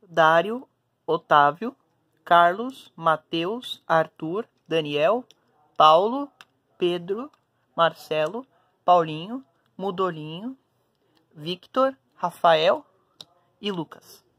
Dário, Otávio, Carlos, Mateus, Arthur, Daniel, Paulo, Pedro, Marcelo, Paulinho, Mudolinho, Victor, Rafael e Lucas.